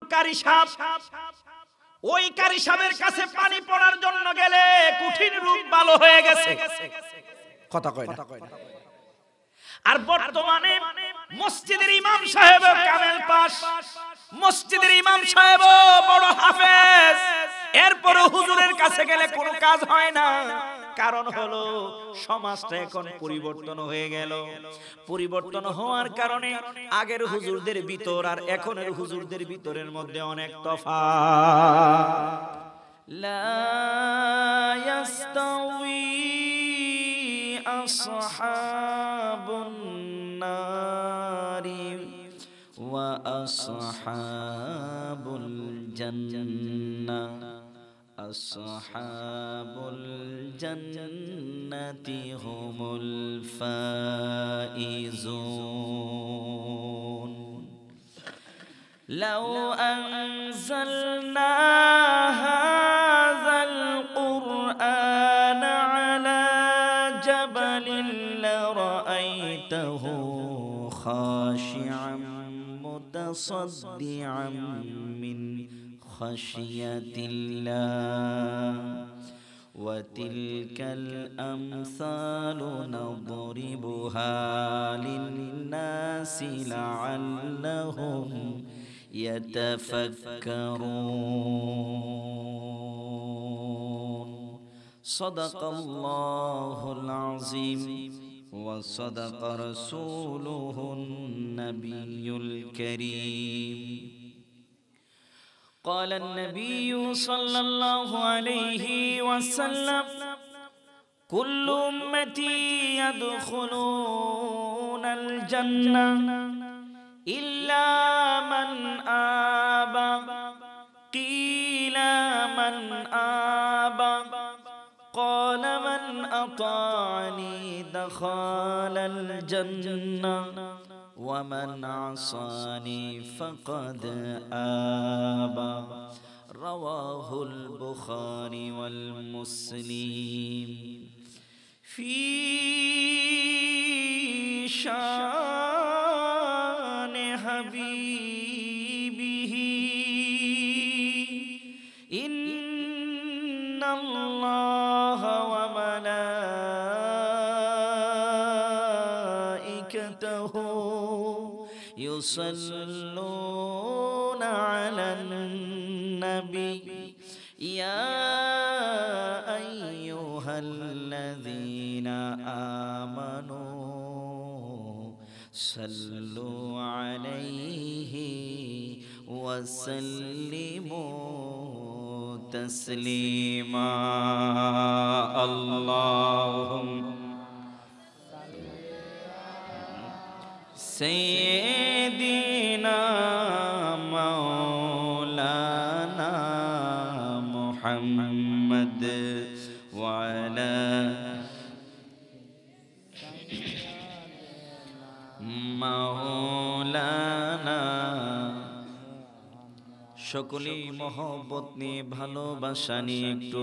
কারি সাপ, ওই কারি সাপের কাছে পানি পড়ার জন্য গেলে কঠিন রূপ ভালো হয়ে গেছে, কথা কয় না। আর বর্তমানে মসজিদের ইমাম সাহেব কামেল পাশ, মসজিদের ইমাম সাহেব বড় হাফেজ, এরপর হুজুরের কাছে গেলে কোনো কাজ হয় না। কারণ হলো সমাজটা এখন পরিবর্তন হয়ে গেল। পরিবর্তন হওয়ার কারণে আগের হুজুরদের ভিতর আর এখনের হুজুরদের ভিতরের মধ্যে অনেক তফাৎ। লা ইয়াস্তাউই আসহাবুন নারি ওয়া আসহাবুল জান্নাহ, আসহাবুল জান্নাতি হুমুল ফাইজুন। লাউ আনজালনা হাযাল কুরআন আলা জাবালিন লারাআইতাহু খাশি'আন মুতাসাদ্দি'আন মিন খাশিয়াতিল্লাহ ওয়া তিলকাল আমসালু নাদরিবুহা লিন-নাসি লাআল্লাহুম ইয়াতাফাক্কারুন। সাদাকাল্লাহুল আযীম ওয়া সাদাকা রাসূলুহুন নাবিয়্যুল কারীম। قال النبي صلى الله عليه وسلم كل أمتي يدخلون الجنة إلا من آبى، قيل من آبى، قال من أطاعني دخل الجنة ومن عصاني فقد آبى، رواه البخاري والمسلم. في شان حبيبه إن الله وملائكته يصلون على النبي يا أيها الذين آمنوا صلوا عليه وسلموا تسليما. اللهم سيدنا مولانا محمد وعلى مولانا। সকলেই মহব্বত নিয়ে ভালোবাসা নিয়ে একটু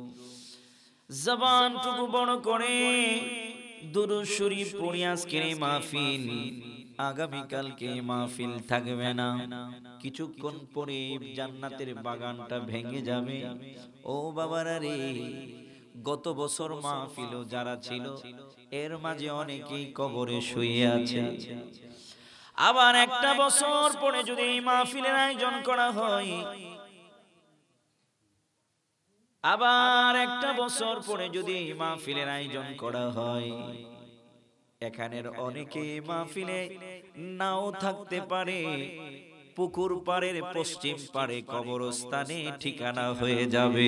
জবানটুকু বড় করে দুরূদ শরীফ পড়ি। আজকের এই মাহফিল, আগামীকালকে মাহফিল থাকবে না, কিছুক্ষণ পরে জান্নাতের বাগানটা ভেঙে যাবে। ও বাবারা রে, গত বছর মাহফিলও যারা ছিল এর মাঝে অনেকেই কবরে শুয়ে আছে। আবার একটা বছর পরে যদি এই মাহফিলের আয়োজন করা হয়, আবার একটা বছর পরে যদি এই মাহফিলের আয়োজন করা হয়, এখানের অনেকে মাহফিলে নাও থাকতে পারে, পুকুর পাড়ের পশ্চিম পাড়ে কবরস্থানে ঠিকানা হয়ে যাবে।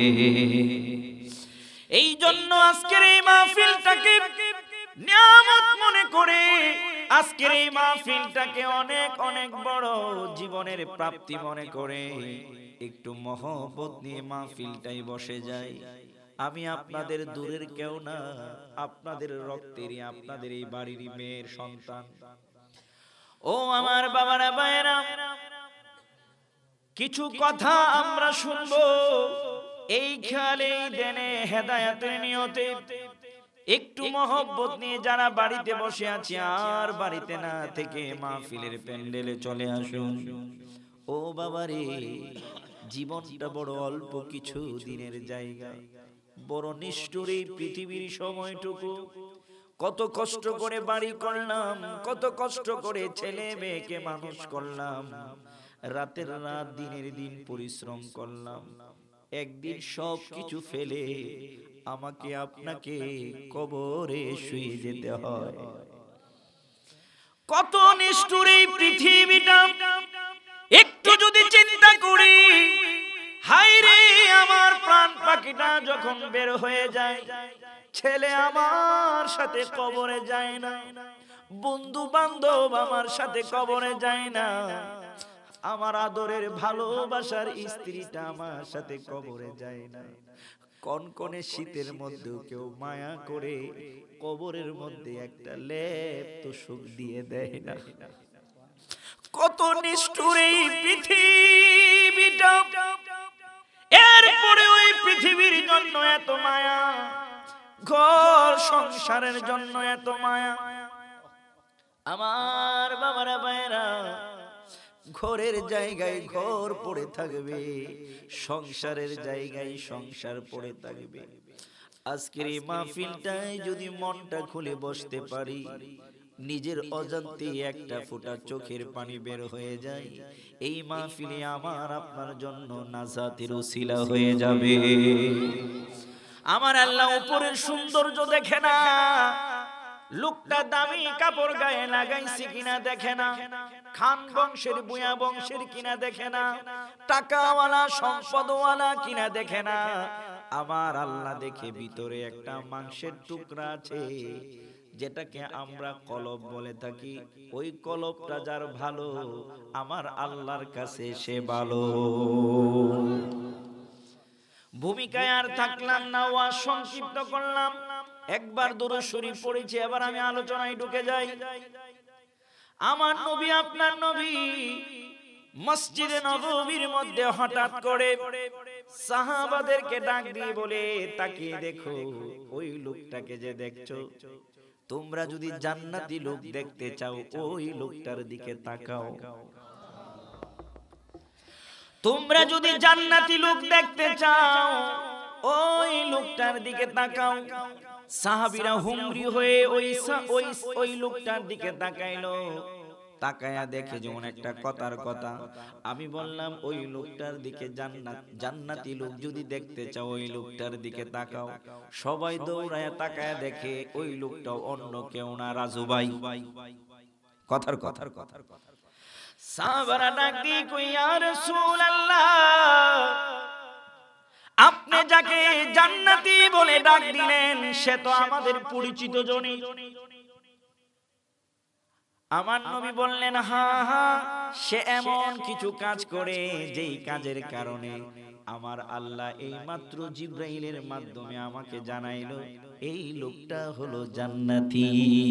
এই জন্য আজকের এই মাহফিলটাকে নিয়ামত মনে করে, আজকের এই মাহফিলটাকে অনেক অনেক বড় জীবনের প্রাপ্তি মনে করে একটু মহব্বত নিয়ে মাহফিলটাই বসে যায়। আমি আপনাদের দূরের কেউ না, আপনাদের রক্তেরই, আপনাদের এই বাড়িরই মেয়ের সন্তান। ও আমার বাবারা ভাইয়েরা, কিছু কথা আমরা শুনবো এই খেয়ালে, দেনে হেদায়েতের নিয়তে একটু মহব্বত নিয়ে যারা বাড়িতে বসে আছে আর বাড়িতে না থেকে মাহফিলের প্যান্ডেলে চলে আসুন। ও বাবারে, জীবনটা বড় অল্প কিছু দিনের জায়গা, বড় নিষ্ঠুর এই পৃথিবীর সময়টুকু। কত কষ্ট করে বাড়ি করলাম, কত কষ্ট করে ছেলে মেয়েকে মানুষ করলাম, রাতের রাত দিনের দিন পরিশ্রম করলাম, একদিন সব কিছু ফেলে আমাকে আপনাকে কবরে শুয়ে যেতে হয়। কত নিষ্ঠুর এই পৃথিবীটা, একটু যদি চিন্তা করি, হায় রে আমার প্রাণ পাখিটা যখন বের হয়ে যায়, ছেলে আমার সাথে কবরে যায় না, বন্ধু বান্ধব আমার সাথে কবরে যায় না, আমার আদরের ভালোবাসার স্ত্রীটা আমার সাথে কবরে যায় না, কনকনে শীতের মধ্যেও কেউ মায়া করে কবরের মধ্যে একটা লেপ তো সুখ দিয়ে দেয় না। কত নিষ্ঠুর এই পৃথিবীটা, এরপরে ওই পৃথিবীর জন্য এত মায়া, ঘর সংসারের জন্য এত মায়া। আমার বাবারা ভাইরা, ঘরের জায়গায় ঘর পড়ে থাকবে, সংসারের জায়গায় সংসার পড়ে থাকবে। আজকের এই মাহফিলটায় যদি মনটা খুলে বসতে পারি, নিজের অজান্তে একটা ফোঁটা চোখের পানি বের হয়ে যায়, এই মাহফিলে আমার আপনার জন্য নাজাতের উসিলা হয়ে যাবে। আমার আল্লাহ উপরের সৌন্দর্য দেখে না, লোকটা দামি কাপড় গায়ে লাগাইছে কিনা দেখে না, খান বংশের বুয়া বংশের কিনা দেখে না, টাকাওয়ালা সম্পদওয়ালা কিনা দেখে না। আমার আল্লাহ দেখে ভিতরে একটা মাংসের টুকরা আছে, যেটাকে আমরা কলব বলে থাকি। ওই কলবটা যার ভালো, আমার আল্লাহর কাছে সে ভালো। ভূমিকায় আর থাকলাম না, ওয়া সংক্ষিপ্ত করলাম। একবার দুরূদ শরীফ পড়েছি, এবার আমি আলোচনায় ঢুকে যাই। আমার নবী, আপনার নবী মসজিদে নববীর মধ্যে হঠাৎ করে সাহাবাদেরকে ডাক দিয়ে বলে, তাকিয়ে দেখো, ওই লোকটাকে যে দেখছো, তোমরা যদি জান্নাতি লোক দেখতে চাও ওই লোকটার দিকে তাকাও। তোমরা যদি জান্নাতি লোক দেখতে চাও ওই লোকটার দিকে তাকাও। সাহাবীরা হুমরি হয়ে ওই লোকটার দিকে তাকাইলো। তাকায়া দেখে যেমন একটা কথার কথা, আমি বললাম ওই লোকটার দিকে, জান্নাতি লোক যদি দেখতে চাও ওই লোকটার দিকে তাকাও। সবাই দৌড়ায়া তাকায়া দেখে ওই লোকটাও অন্য কেউ না, রাজু ভাই। কথার কথার কথার কথা। সাহাবারা ডাক দিয়ে কই, ইয়া রাসূলুল্লাহ, আপনি যাকে জান্নাতি বলে ডাক দিলেন সে তো আমাদের পরিচিত জনই। আমার নবী বললেন, হ্যাঁ হ্যাঁ, সে এমন কিছু কাজ করে যেই কাজের কারণে আমার আল্লাহ এই মাত্র জিবরাইলের মাধ্যমে আমাকে জানাইলো এই লোকটা হলো জান্নাতি।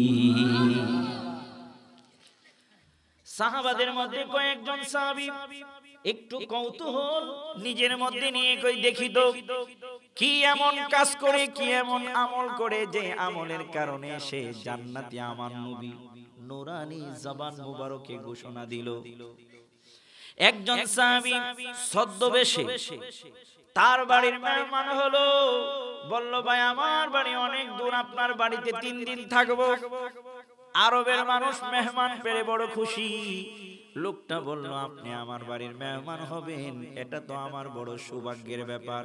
সাহাবাদের মধ্যে কয়েকজন সাহাবী একটু কৌতূহল নিজের মধ্যে নিয়ে কই, দেখি তো কি এমন কাজ করে, কি এমন আমল করে যে আমলের কারণে সে জান্নাতি। আমার নবী নুরানি জবান মুবারকে ঘোষণা দিল। একজন সাহাবী ছদ্মবেশে তার বাড়ির মেহমান হলো, বলল, ভাই আমার বাড়ি অনেক দূর, আপনার বাড়িতে 3 দিন থাকবো। আরবের মানুষ মেহমান পেয়ে বড় খুশি। লোকটা বলল, আপনি আমার বাড়ির মেহমান হবেন, এটা তো আমার বড় সৌভাগ্যের ব্যাপার।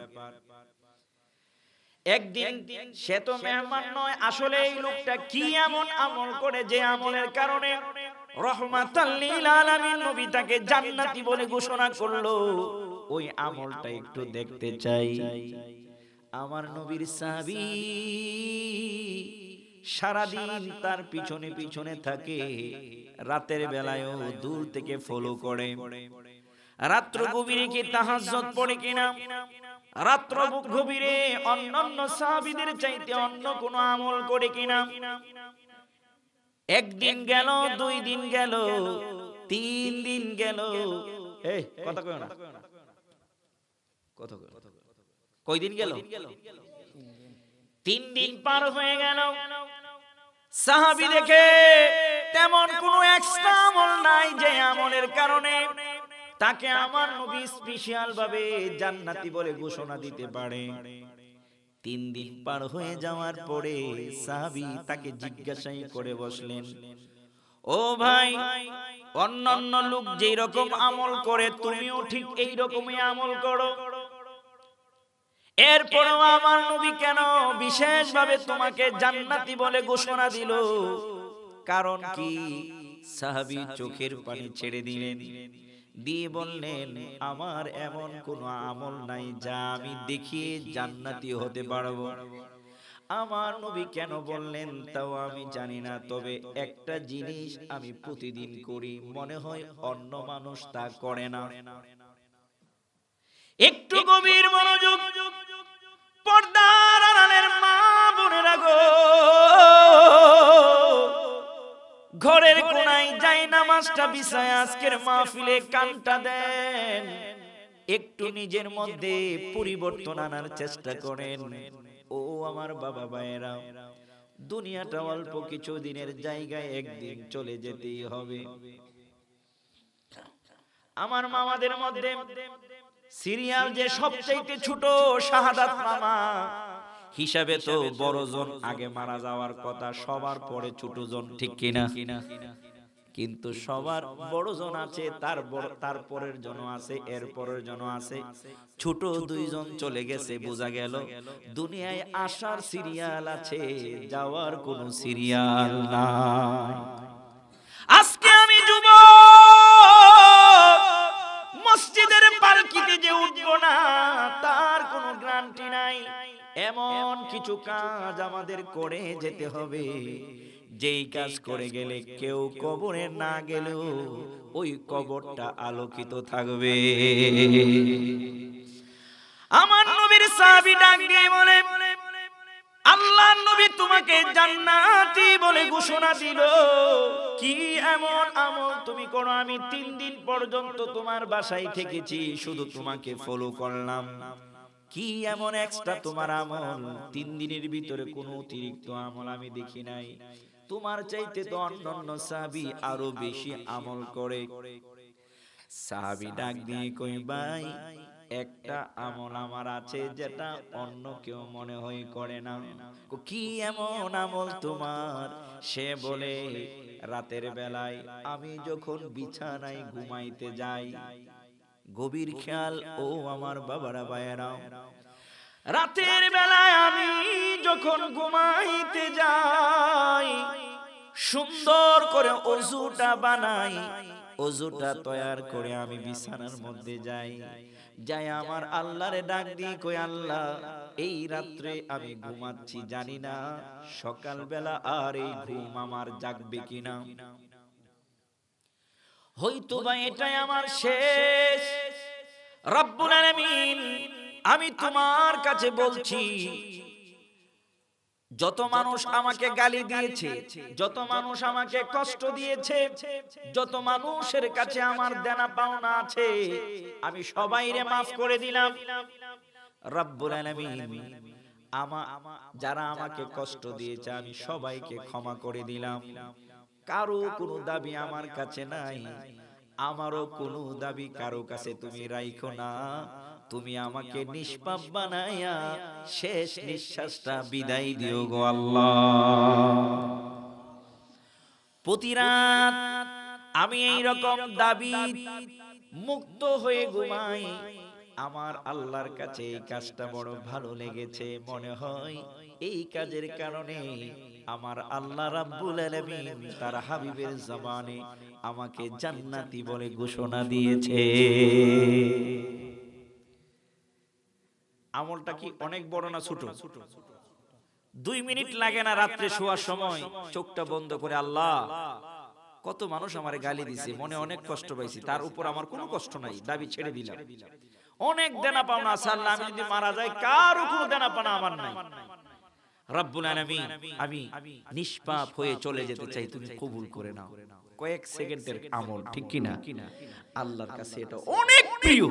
একদিন সে তো মেহমান নয়, আসলে এই লোকটা কি এমন আমল করে যে আমলের কারণে রাহমাতাল লিল আলামিন নবী তাকে জান্নাতি বলে ঘোষণা করলো, ওই আমলটা একটু দেখতে চাই। আমার নবীর সাহাবী সারাদিন তার পিছনে পিছনে থাকে, রাতের বেলায়ও দূর থেকে ফলো করে। রাত্র গভীরে কি তাহাজ্জুদ পড়ে কিনা, রাত্র গভীরে অন্যান্য সাহাবীদের চাইতে অন্য কোন আমল করে কিনা। একদিন গেল, 2 দিন গেল, 3 দিন গেল। এই কথা কই না, কথা কই দিন গেল? 3 দিন পার হয়ে গেল। সাহাবী দেখে তেমন কোনো এক্সট্রা আমল নাই যে আমলের কারণে তাকে আমার নবী স্পেশাল ভাবে জান্নাতি বলে ঘোষণা দিতে পারে। 3 দিন পার হয়ে যাওয়ার পরে সাহাবী তাকে জিজ্ঞাসা করে বসলেন, ও ভাই, অন্যান্য লোক যেই রকম আমল করে তুমিও ঠিক এই রকমই আমল করো, এরপরও আমার নবী কেন বিশেষ ভাবে তোমাকে জান্নাতি বলে ঘোষণা দিল? কারণ কি? সাহাবী চোখের পানি ছেড়ে দিলেন, দিয়ে বললেন, আমার এমন কোন আমল নাই যা আমি দেখিয়ে জান্নাতি হতে পারবো। আমার নবী কেন বললেন তাও আমি জানি না, তবে একটা জিনিস আমি প্রতিদিন করি, মনে হয় অন্য মানুষ তা করে না। একটু গভীর মনোযোগ, পর্দার আড়ালের মা বোনেরা গো, ঘরের কোনায় যাই নামাজটা বিছায় আজকের মাহফিলে কানটা দেন, একটু নিজের মধ্যে পরিবর্তন আনার চেষ্টা করেন। ও আমার বাবা ভাইয়েরা, দুনিয়াটা অল্প কিছু দিনের জায়গায়, একদিন চলে যেতেই হবে। আমার মামাদের মধ্যে সিরিয়াল যে সবচেয়ে ছোট শাহাদাত মামা হিসাবে তো বড়জন আগে মারা যাওয়ার কথা, সবার পরে ছোটজন, ঠিক কিনা? কিন্তু সবার বড়জন আছে, তার পরের জন আছে, এর পরের জন আছে, ছোট 2 জন চলে গেছে। বোঝা গেল দুনিয়ায় আসার সিরিয়াল আছে, যাওয়ার কোনো সিরিয়াল নাই। আজকে আমি যুবক, মসজিদের পালকিতে যে উঠবো না তার কোনো গ্যারান্টি নাই। এমন কিছু কাজ আমাদের করে যেতে হবে, যেই কাজ করে গেলে কেউ কবরে না গেলেও ওই কবরটা আলোকিত থাকবে। আমার নবীর সাহাবী ডাক দিয়ে বলে, আল্লাহর নবী তোমাকে জান্নাতি বলে ঘোষণা দিল, কি এমন আমল তুমি করো? আমি 3 দিন পর্যন্ত তোমার বাসায় থেকেছি, শুধু তোমাকে ফলো করলাম। কি এমন এক্সট্রা তোমার আমল? 3 দিনের ভিতরে কোনো অতিরিক্ত আমল আমি দেখি নাই। তোমার চাইতে তো অন্যান্য সাহাবী আরো বেশি আমল করে। সাহাবী ডাক দিয়ে কই, ভাই, একটা আমল আমার আছে যেটা অন্য কেউ মনে হয় করে না। কি এমন আমল তোমার? সে বলে, রাতের বেলায় আমি যখন বিছানায় ঘুমাইতে যাই, গভীর খেয়াল ও আমার বাবারা ভাইয়েরা, রাতের বেলায় আমি যখন ঘুমাইতে যাই, সুন্দর করে ওযুটা বানাই, ওযুটা তৈয়ার করে আমি বিছানার মধ্যে যাই, যাই আমার আল্লাহরে ডাক দিই, কই, আল্লাহ, এই রাত্রে আমি ঘুমাচ্ছি, জানি না সকালবেলা আর এই ঘুম আমার জাগবে কিনা, হয়তো বা এটাই আমার শেষ। রব্বুল আলামিন, আমি তোমার কাছে বলছি, যত মানুষ আমাকে গালি দিয়েছে, যত মানুষ আমাকে কষ্ট দিয়েছে, যত মানুষের কাছে আমার দেনা পাওনা আছে, আমি সবাইরে মাফ করে দিলাম। রব্বুল আলামিন, যারা আমাকে কষ্ট দিয়েছে আমি সবাইকে ক্ষমা করে দিলাম। কারো কোনো দাবি আমার কাছে নাই, আমারও কোনো দাবি কারো কাছে তুমি রাখো না। তুমি আমাকে নিষ্পাপ বানায়া শেষ নিঃশ্বাসটা বিদায় দিও গো আল্লাহ। প্রতি রাত আমি এই রকম দাবি মুক্ত হয়ে ঘুমাই। আমার আল্লাহর কাছে এই কাজটা বড় ভালো লেগেছে, মনে হয় এই কাজের কারণে আমার আল্লাহ রাব্বুল আলামিন তার হাবিবের জবানে আমাকে জান্নাতি বলে ঘোষণা দিয়েছে। আমলটা কি অনেক বড় না ছোট? 2 মিনিট লাগে না রাত্রে শোয়ার সময় চোখটা বন্ধ করে, আল্লাহ, কত মানুষ আমারে গালি দিছে, মনে অনেক কষ্ট পাইছি, তার উপর আমার কোনো কষ্ট নাই, দাবি ছেড়ে দিলাম। অনেক দেনা পাওনা আছে আল্লাহ, আমি যদি মারা যাই কারো কোনো দেনা পাওনা আমার নাই। রব্বুল আলামিন, আমি নিষ্পাপ হয়ে চলে যেতে চাই, তুমি কবুল করে নাও। কয়েক সেকেন্ডের আমল, ঠিক কি না? আল্লাহর কাছে এটা অনেক প্রিয়,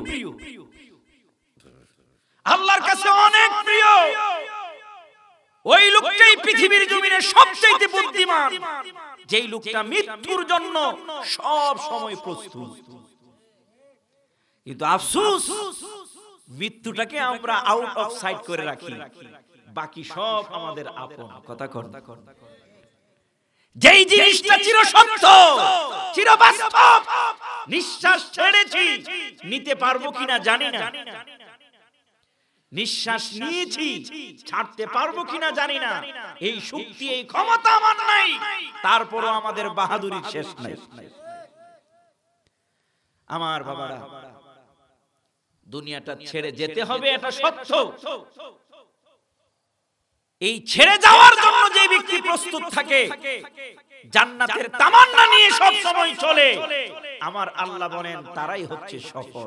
আল্লাহর কাছে অনেক প্রিয়। ওই লোকটাই পৃথিবীর জমিনে সবচেয়ে বুদ্ধিমান, যেই লোকটা মৃত্যুর জন্য সব সময় প্রস্তুত। কিন্তু আফসোস মৃত্যুটাকে আমরা আউট অফ সাইট করে রাখি, বাকি সব আমাদের আপন। কথা কর, যেই জিনিসটা চিরসত্য চিরবাস্তব, নিঃশ্বাস ছেড়েছি নিতে পারবো কিনা জানি না, নিঃশ্বাস নিয়েছি ছাড়তে পারবো কিনা জানি না, এই শক্তি এই ক্ষমতা আমার নাই, তারপরও আমাদের বাহাদুরির শেষ নাই। আমার বাবারা, দুনিয়াটা ছেড়ে যেতে হবে, এটা সত্য। এই ছেড়ে যাওয়ার জন্য যে ব্যক্তি প্রস্তুত থাকে, জান্নাতের তামান্না নিয়ে সব সময় চলে, আমার আল্লাহ বলেন তারাই হচ্ছে সফল।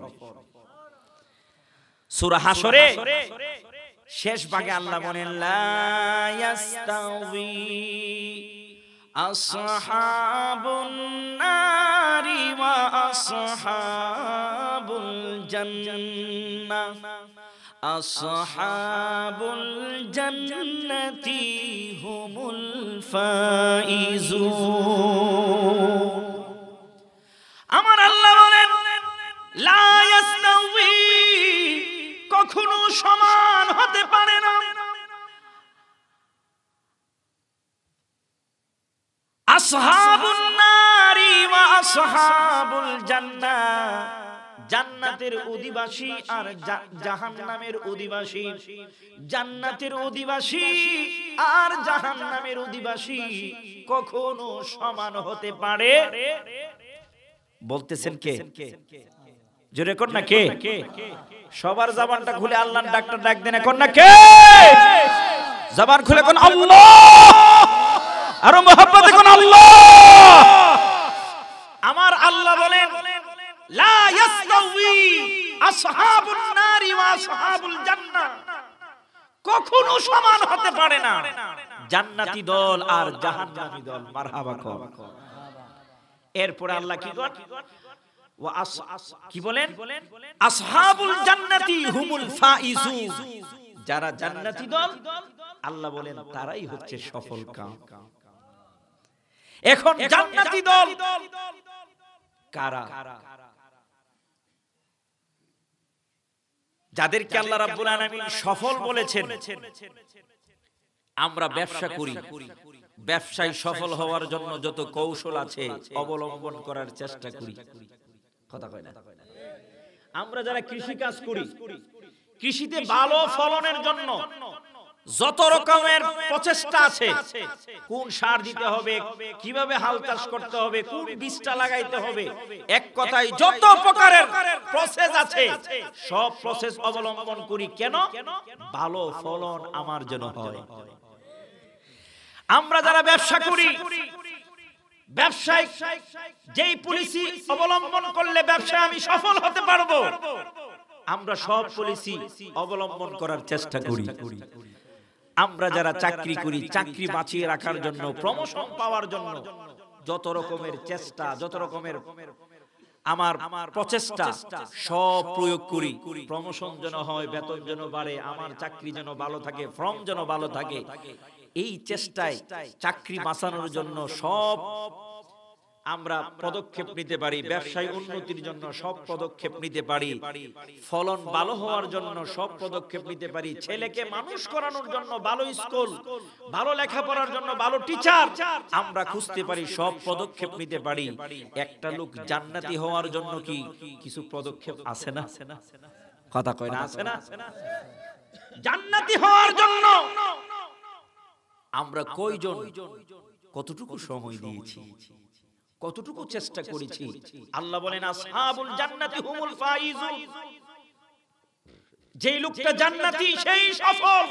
সূরা হাশরে শেষ ভাগে আল্লাহ বলেন লা ইয়াস্তাউই আসহাবুন নারি ওয়া আসহাবুল জান্নাহ আসহাবুল জান্নাতি হুমুল ফাইজুন। আমার আল্লাহ বলেন লা ইয়াস্তাউই, কখনো সমান হতে পারে না, আসহাবুন নারি ওয়া আসহাবুল জান্নাহ, জান্নাতের অধিবাসী আর জাহান্নামের অধিবাসী, জান্নাতের অধিবাসী আর জাহান্নামের অধিবাসী কখনো সমান হতে পারে? বলতেছেন কে? জোরে কর না কে? সবার জবানটা খুলে আল্লাহর ডাকটা ডাক দেন, কর না কে? জবান খুলে কোন আল্লাহ, আর মোহাব্বতে কোন আল্লাহ। আমার আল্লাহ বলেন লা ইয়াস্তাউই আসহাবুন নারি ওয়া আসহাবুল জান্নাহ, কখনো সমান হতে পারে না জান্নাতি দল আর জাহান্নামী দল। মারহাবা কর। এরপর আল্লাহ কি করেন? কি বলেন? আসহাবুল জান্নাতি হুমুল ফাইজুন, যারা জান্নাতি দল আল্লাহ বলেন তারাই হচ্ছে সফল কাম। এখন জান্নাতি দল কারা? যাদেরকে আল্লাহ রাব্বুল আলামিন সফল বলেছেন। আমরা ব্যবসা করি, ব্যবসায় সফল হওয়ার জন্য যত কৌশল আছে অবলম্বন করার চেষ্টা করি। কথা কয় না? আমরা যারা কৃষি কাজ করি, কৃষিতে ভালো ফলনের জন্য যত রকমের প্রচেষ্টা আছে, কোন সার দিতে হবে, কিভাবে হাল চাষ করতে হবে, কোন বীজটা লাগাইতে হবে, এক কথায় যত প্রকারের প্রসেস আছে সব প্রসেস অবলম্বন করি। কেন? ভালো ফলন আমার জন্য হয়। আমরা যারা ব্যবসা করি, ব্যবসায় যেই পলিসি অবলম্বন করলে ব্যবসায় আমি সফল হতে পারবো, আমরা সব পলিসি অবলম্বন করার চেষ্টা করি। আমরা যারা চাকরি করি, চাকরি বাঁচিয়ে রাখার জন্য, প্রমোশন পাওয়ার জন্য যত রকমের চেষ্টা, যত রকমের আমার প্রচেষ্টা সব প্রয়োগ করি। প্রমোশন যেন হয়, বেতন যেন বাড়ে, আমার চাকরি যেন ভালো থাকে, ফর্ম যেন ভালো থাকে, এই চেষ্টায় চাকরি বাঁচানোর জন্য সব আমরা পদক্ষেপ নিতে পারি। ব্যবসায় উন্নতির জন্য সব পদক্ষেপ নিতে পারি। ফলন ভালো হওয়ার জন্য সব পদক্ষেপ নিতে পারি। ছেলেকে মানুষ করানোর জন্য ভালো স্কুল, ভালো লেখাপড়ার জন্য ভালো টিচার আমরা খুঁজতে পারি, সব পদক্ষেপ নিতে পারি। একটা লোক জান্নাতি হওয়ার জন্য কি কিছু পদক্ষেপ আছে না? কথা কয় না? আছে না? জান্নাতি হওয়ার জন্য আমরা কয়জন কতটুকু সময় দিয়েছি, কতটুকু চেষ্টা করেছি? আল্লাহ বলেন আসহাবুল জান্নাতি হুমুল ফাইজুন, যেই লোকটা জান্নাতি সেই সফল।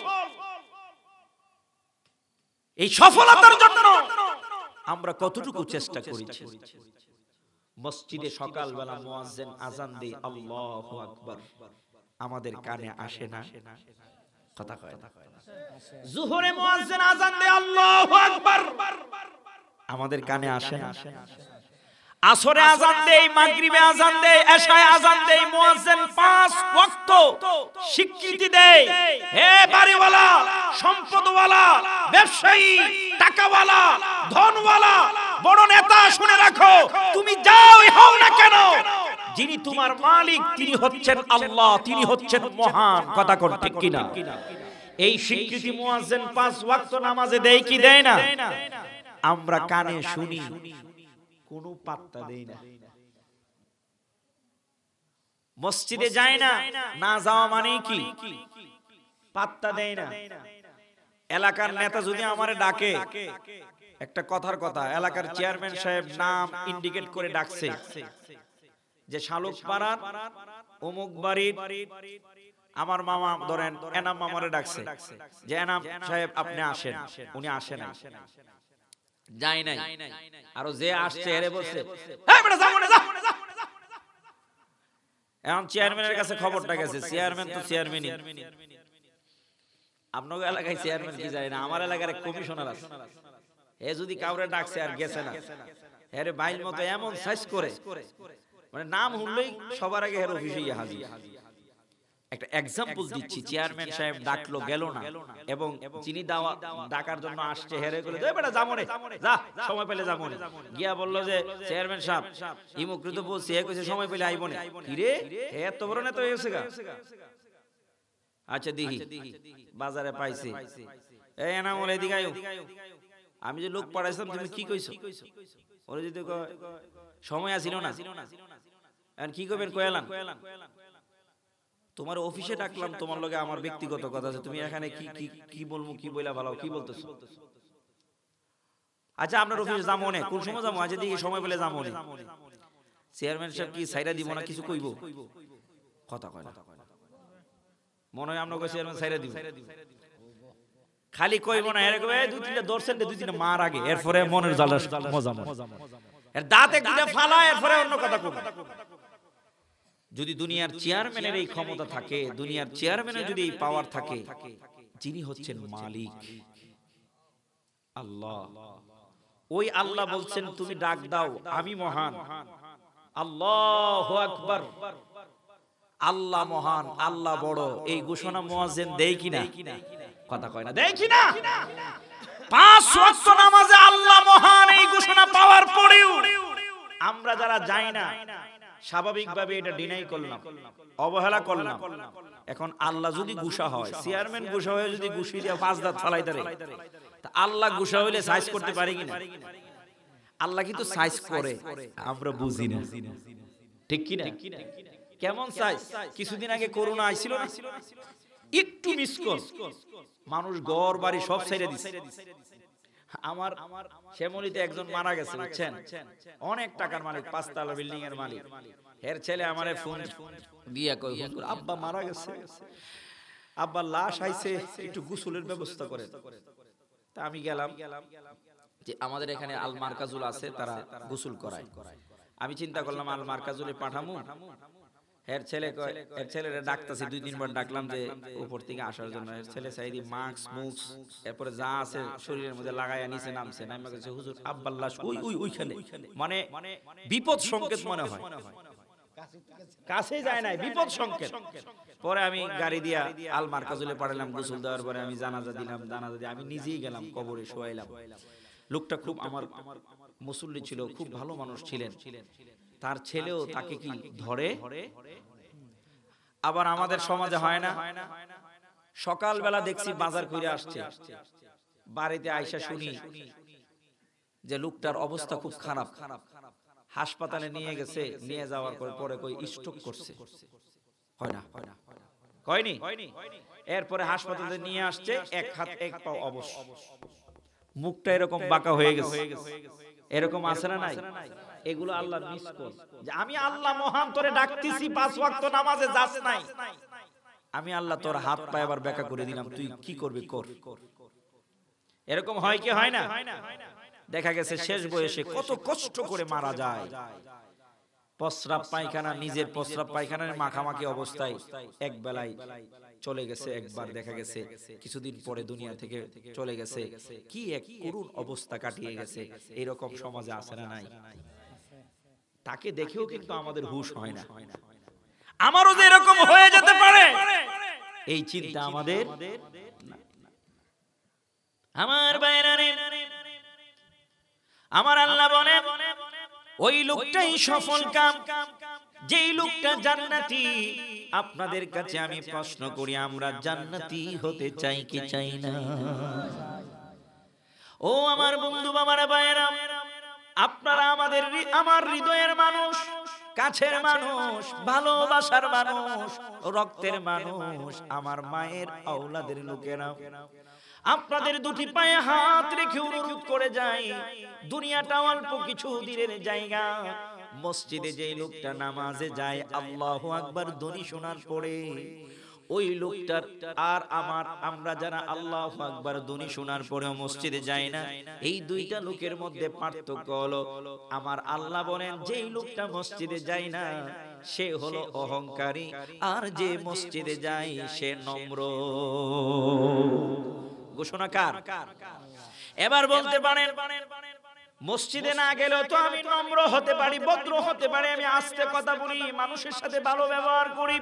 এই সফলতার জন্য আমরা কতটুকু চেষ্টা করেছি? মসজিদে সকালবেলা মুয়াজ্জিন আযান দেয় আল্লাহু আকবার, আমাদের কানে আসে না? কথা কয় না? যোহরে মুয়াজ্জিন আযান দেয় আল্লাহু আকবার, আমাদের কানে আসে না? আসরে আযান দেয়, মাগরিবে আযান দেয়, এশায় আযান দেয়, মুয়াজ্জিন 5 ওয়াক্ত স্বীকৃতি দেয়। হে বাড়িওয়ালা, সম্পদওয়ালা, ব্যবসায়ী, টাকাওয়ালা, ধনওয়ালা, বড় নেতা, শুনে রাখো, তুমি যাও হও না কেন, যিনি তোমার মালিক তিনি হচ্ছেন আল্লাহ, তিনি হচ্ছেন মহান। কথা কোন ঠিক কিনা? এই স্বীকৃতি মুয়াজ্জিন 5 ওয়াক্ত নামাজে দেয় কি দেয় না? আমরা কানে শুনি, কোনো পাত্তা দেই না। মসজিদে যায় না, না যাওয়া মানে কি? পাত্তা দেয় না। এলাকার নেতা যদি আমারে ডাকে, একটা কথার কথা, এলাকার চেয়ারম্যান সাহেব নাম ইন্ডিকেট করে ডাকছে যে শালুক পাড়ার অমুক বাড়ির আমার মামা, ধরেন এনাম মামারে ডাকছে যে এনাম সাহেব আপনি আসেন, উনি আসেন না, যাই নাই। আর যে আসছে এরে বলছে এই বেটা যাও না, যাও। এখন চেয়ারম্যানের কাছে খবরটা গেছে, চেয়ারম্যান তো চেয়ারম্যানই। আপনার এলাকায় চেয়ারম্যান কি যায় না, আমার এলাকার এক কমিশনার আছে, এ যদি কাউরে ডাকছে আর গেছে না, এর বাইল মতো এমন সাইজ করে, মানে নাম শুনলেই সবার আগে এর অফিসে হাজির। একটা এক্সাম্পল দিচ্ছি, চেয়ারম্যান সাহেব ডাকলো গেল না, এবং যিনি ডাকার জন্য আসছে হেরে করে দে বেটা যামনে, যা সময় পেলে যামনে, গিয়া বলল যে চেয়ারম্যান সাহেব ইমুকৃত বলছি, এ কইছে সময় পেলে আইবনে। কি রে, এত বড় নেতা হয়ে গেছে গা? আচ্ছা দেখি বাজারে পাইছি, এই এনামুল এদিকে আইও, আমি যে লোক পাঠাইছিলাম তুমি কি কইছো? ওরে যদি সময় আসিল না, এখন কি করবেন কইলাম, তোমার অফিসে ডাকলাম, তোমার লগে আমার ব্যক্তিগত কথা আছে, তুমি এখানে কি কি কি বলবো, কি বইলা ভালো, কি বলতেছো? আচ্ছা আপনার অফিসে যাবো না, কোন সময় যাবো? আচ্ছা দেখি সময় পেলে যাবো না। চেয়ারম্যান সাহেব কি সাইরা দিব না কিছু কইব? কথা কয় না, মনে হয় আমরা চেয়ারম্যান সাইরা দিব, খালি কইব না, এর কইবে দুই তিনটা দর্শন দুই তিনটা মার আগে, এরপরে মনের জ্বালা মজা এর দাঁত এক দুইটা ফালা, এরপরে অন্য কথা কইব। যদি দুনিয়ার চেয়ারম্যানের এই ক্ষমতা থাকে, দুনিয়ার চেয়ারম্যানের যদি এই পাওয়ার থাকে, যিনি হচ্ছেন মালিক আল্লাহ, ওই আল্লাহ বলছেন তুমি ডাক দাও, আমি মহান, আল্লাহু আকবার, আল্লাহ মহান, আল্লাহ বড়। এই ঘোষণা মুয়াজ্জিন দেয় কিনা? কথা কয় না, দেয় কিনা? 5 ওয়াক্ত নামাজে আল্লাহ মহান এই ঘোষণা পাওয়ার পরেও আমরা যারা যাই না, স্বাভাবিকভাবে এটা ডিনাই করলাম, অবহেলা করলাম। এখন আল্লাহ যদি গুসা হয়, চেয়ারম্যান গুসা হয়ে যদি গুছি দিয়ে 5 দাঁত ফালাই দেয়, তা আল্লাহ গুসা হইলে সাইজ করতে পারে কিনা? আল্লাহ কিন্তু সাইজ করে, আমরা বুঝি না, ঠিক কি না? কেমন সাইজ? কিছুদিন আগে করোনা আইছিল না, একটু মিস কর মানুষ ঘর বাড়ি সব ছেড়ে দিছে। আমার শ্যামলীতে একজন মারা গেছে, বুঝছেন, অনেক টাকার মালিক, 5 তলা বিল্ডিং এর মালিক। এর ছেলে আমারে ফোন দিয়া কই, আব্বা মারা গেছে, আব্বা লাশ আইছে, একটু গোসলের ব্যবস্থা করেন। তা আমি গেলাম, যে আমাদের এখানে আল মারকাজুল আছে, তারা গোসল করায়। আমি চিন্তা করলাম আল মারকাজুলে পাঠামু। এর ছেলে কয়, এর ছেলেরে ডাকতাছি, 2-3 বার ডাকলাম যে উপর থেকে আসার জন্য। এর ছেলে সাইদি মাস্ক মুখ এরপরে যা আছে শরীরের মধ্যে লাগায়া নিচে নামছে, নাইমা গেছে হুজুর আব্বার লাশ ওইখানে, মানে বিপদ সংকেত মনে হয়, কাছে যায় নাই, বিপদ সংকেত। পরে আমি গাড়ি দিয়া আল মারকাজুলে পাঠালাম, গোসল দেওয়ার পরে আমি জানাজা দিলাম, জানাজা দিয়ে আমি নিজেই গেলাম কবরে শোয়াইলাম। লোকটা খুব আমার মুসল্লি ছিল, খুব ভালো মানুষ ছিলেন। তার ছেলেও তাকে কি ধরে। আবার আমাদের সমাজে হয় না, সকালবেলা দেখছি বাজার করে আসছে, বাড়িতে আইসা শুনি যে লোকটার অবস্থা খুব খারাপ, হাসপাতালে নিয়ে গেছে, নিয়ে যাওয়ার পরে কই স্ট্রোক করছে। হয় না, কয়নি? এরপরে হাসপাতালে নিয়ে আসছে, এক হাত এক পা অবশ, মুখটা এরকম বাঁকা হয়ে গেছে। এরকম আছে না নাই? এগুলো আল্লাহর মিসকল, যে আমি আল্লাহ মহান, তোরে ডাকতেছি 5 ওয়াক্ত নামাজে যাস নাই, আমি আল্লাহ তোর হাত পা এবার বেঁকা করে দিলাম, তুই কি করবি কর। এরকম হয় কি হয় না? দেখা গেছে শেষ বয়সে কত কষ্ট করে মারা যায়, প্রস্রাব পায়খানা, নিজের প্রস্রাব পায়খানার মাখামাখি অবস্থায় এক বেলায় চলে গেছে। একবার দেখা গেছে কিছুদিন পরে দুনিয়া থেকে চলে গেছে, কি এক করুণ অবস্থা কাটিয়ে গেছে। এরকম সমাজে আছে না নাই? তাকে দেখেও কিন্তু আমাদের হুঁশ হয় না, আমারও যে এরকম হয়ে যেতে পারে এই চিন্তা আমাদের। আমার বাইরানে আমার আল্লাহ বলে, ওই লোকটাই সফল কাম যেই লোকটা জান্নাতি, আপনাদের কাছে আমি প্রশ্ন করি, আমরা জান্নাতি হতে চাই কি চাই না? ও আমার বন্ধু বাবারা ভাইয়েরা, আপনারা আমার হৃদয়ের মানুষ, কাছের মানুষ, ভালোবাসার মানুষ, রক্তের মানুষ, আমার মায়ের আওলাদের লোকেরা, আপনাদের দুটি পায়ে হাত রেখে অনুরোধ করে যাই, দুনিয়াটা অল্প কিছু দিনের জায়গা। মসজিদে যে লোকটা নামাজে যায় আল্লাহু আকবার ধ্বনি শোনার পরে, ওই লোকটার আর আমরা যারা আল্লাহু আকবার ধ্বনি শোনার পরেও মসজিদে যাই না, এই দুইটা লোকের মধ্যে পার্থক্য হলো, আমার আল্লাহ বলেন যেই লোকটা মসজিদে যায় না সে হলো অহংকারী, আর যে মসজিদে যায় সে নম্র। ঘোষণা কার? এবার বলতে পারেন, মসজিদে না গেলেও তো আমি নম্র হতে পারি, ভদ্র হতে পারি, আমি আস্তে কথা বলি, মানুষের সাথে ভালো ব্যবহার করি।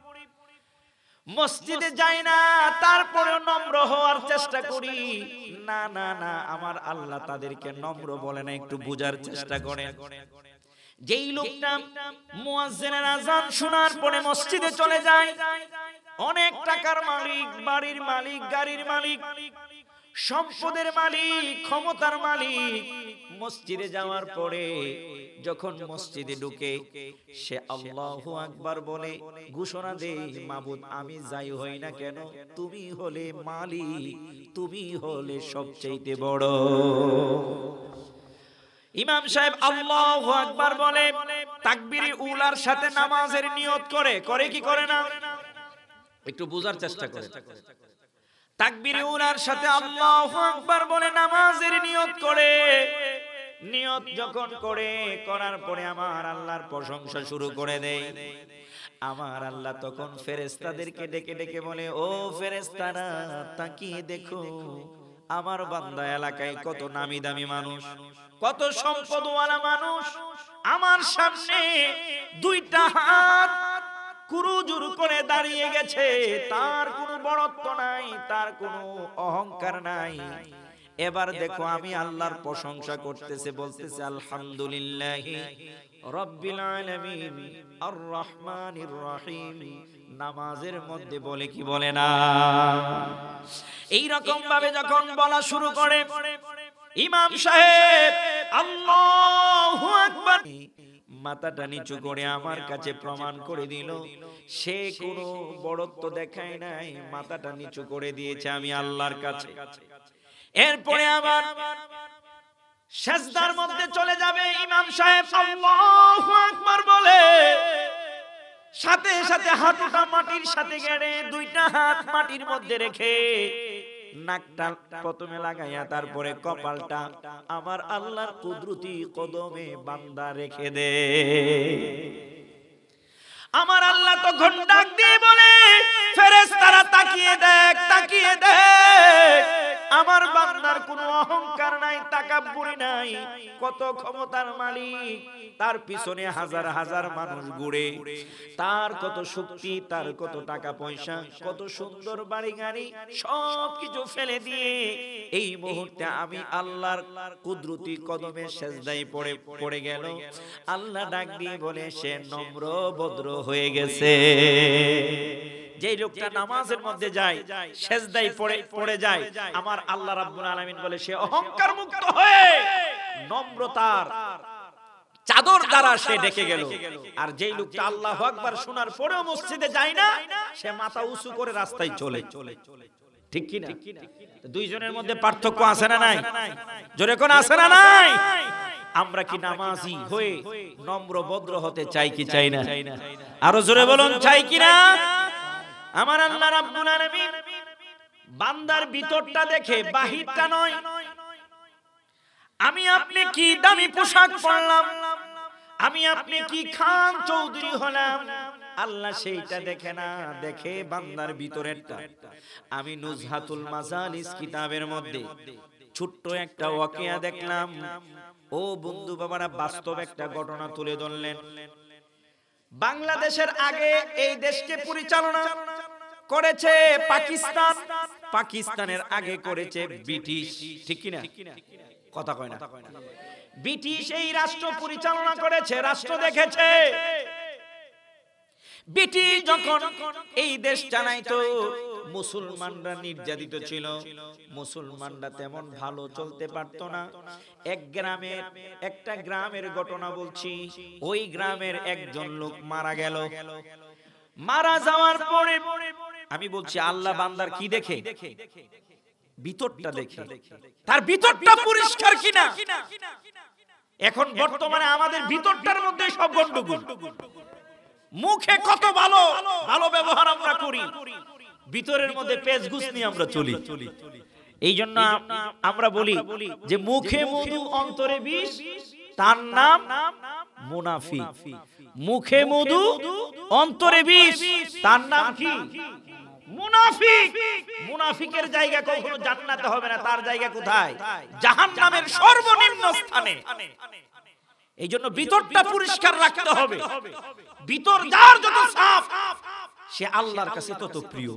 মসজিদে যাই না তারপরেও নম্র হওয়ার চেষ্টা করি। না না না, আমার আল্লাহ তাদেরকে নম্র বলে না, একটু বোঝার চেষ্টা করেন। যেই লোকটা মুয়াজ্জিনের আযান শোনার পরে মসজিদে চলে যায়, অনেক টাকার মালিক, বাড়ির মালিক, গাড়ির মালিক, সম্পদের মালিক, ক্ষমতার মালিক, মসজিদে যাওয়ার পরে যখন মসজিদে ঢুকে সে আল্লাহু আকবার বলে ঘোষণা দেয়, মাবুদ আমি যাই হই না কেন তুমি হলে মালিক, তুমি হলে সবচেয়ে বড়। ইমাম সাহেব আল্লাহু আকবার বলে তাকবীরে উলার সাথে নামাজের নিয়ত করে কি করে না? একটু বোঝার চেষ্টা করে। তাকবীরে উলার সাথে আল্লাহু আকবার বলে নামাজের নিয়ত করে। নিয়ত যখন করার পরে আমার আল্লাহর প্রশংসা শুরু করে দেয়। আমার আল্লাহ তখন ফেরেশতাদেরকে ডেকে ডেকে বলে, ও ফেরেশতারা তাকিয়ে দেখো, আমার বান্দা এলাকায় কত নামি দামি মানুষ, কত সম্পদওয়ালা মানুষ, আমার সামনে দুইটা হাত কুরুজুর করে দাঁড়িয়ে গেছে, তার কোনো বড়ত্ব নাই, তার কোনো অহংকার নাই। এবার দেখো আমি আল্লাহর প্রশংসা করতেছে, বলতেছে আলহামদুলিল্লাহি রাব্বিল আলামিন আর রহমানির রহিম। নামাজের মধ্যে বলে কি বলে না? এই রকম ভাবে যখন বলা শুরু করে, ইমাম সাহেব আল্লাহু আকবার মাথাটা নিচু করে আমার কাছে প্রমাণ করে দিল, সে কোনো বড়ত্ব দেখায় নাই, মাথাটা নিচু করে দিয়েছে আমি আল্লাহর কাছে। এরপরে আবার সিজদার মধ্যে চলে যাবে, ইমাম সাহেব আল্লাহু আকবার বলে সাথে সাথে হাতটা মাটির সাথে গেড়ে দুইটা হাত মাটির মধ্যে রেখে নাকটা প্রথমে লাগাইয়া তারপরে কপালটা আমার আল্লাহর কুদরতি কদমে বান্দা রেখে দে। আমার আল্লাহ তখন ডাক দিয়ে বলে, ফেরেশতারা তাকিয়ে দেখ, তাকিয়ে দেখ, আমার বান্দার কোনো অহংকার নাই, তাকাব্বুরি নাই, কত ক্ষমতার মালিক, তার পিছনে হাজার হাজার মানুষ ঘুরে, তার কত শক্তি, তার কত টাকা পয়সা, কত সুন্দর বাড়ি গাড়ি, সবকিছু ফেলে দিয়ে এই মুহূর্তে আমি আল্লাহর কুদরতি কদমে সেজদায় পড়ে গেল। আল্লাহ ডাক দিয়ে বলে, সে নম্র ভদ্র হয়ে গেছে। যে লোকটা নামাজের মধ্যে যায়, সেজদায় পড়ে যায়, আমার আল্লাহ রাব্বুল আলামিন বলে সে অহংকার মুক্ত হয়ে নম্রতার চাদর দ্বারা সে ঢেকে গেল। আর যেই লোকটা আল্লাহু আকবার শোনার পরেও মসজিদে যায় না, সে মাথা উঁচু করে রাস্তায় চলে। ঠিক কি না? দুইজনের মধ্যে পার্থক্য আছে না নাই? জোরে কোন আছে না নাই? আমরা কি নামাজি হয়ে নম্র ভদ্র হতে চাই কি চাই না? আরো জোরে বলুন, চাই কি না? আমার আল্লাহ রাব্বুল আলামিন বান্দার ভিতরটা দেখে, বাহিরটা নয়। আমি আপনি কি দামি পোশাক পরলাম, আমি আপনি কি খান চৌধুরী হলাম, আল্লাহ সেইটা দেখে না, দেখে বান্দার ভিতরেরটা। আমি নুজহাতুল মাজালিস কিতাবের মধ্যে ছোট্ট একটা ওয়াকিয়া দেখলাম। ও বন্ধু বাবারা, বাস্তব একটা ঘটনা তুলে ধরলেন। বাংলাদেশের আগে এই দেশকে পরিচালনা করেছে পাকিস্তান, পাকিস্তানের আগে করেছে ব্রিটিশ। ঠিক কি না? কথা কয় না। ব্রিটিশ এই রাষ্ট্র পরিচালনা করেছে, রাষ্ট্র দেখেছে। ব্রিটিশ যখন এই দেশ চালাইতো, মুসলমানরা নির্যাতিত ছিল, মুসলমানরা তেমন ভালো চলতে পারতো না। একটা গ্রামের ঘটনা বলছি। ওই গ্রামের একজন লোক মারা গেল। মারা যাওয়ার পরে আমি বলছি আল্লাহ বান্দার কি দেখে? ভিতরটা দেখে, তার ভিতরটা পরিষ্কার কিনা। এখন বর্তমানে আমাদের ভিতরটার মধ্যে সব গন্ডগোল। মুখে কত ভালো ভালো ব্যবহার আমরা করি, ভিতরের মধ্যে পেঁচগুছ নিয়ে আমরা চলি। এই জন্য আমরা বলি যে মুখে মধু অন্তরে বিষ, তার নাম মুনাফিক। মুখে মধু অন্তরে বিষ, তার নাম কি? মুনাফিক। মুনাফিকের জায়গা কখনো জান্নাতে হবে না, তার জায়গা কোথায়? জাহান্নামের সর্বনিম্ন স্থানে। এই জন্য ভিতরটা পরিষ্কার রাখতে হবে। ভিতর যার যত সাফ, সে আল্লাহর কাছে তত প্রিয়।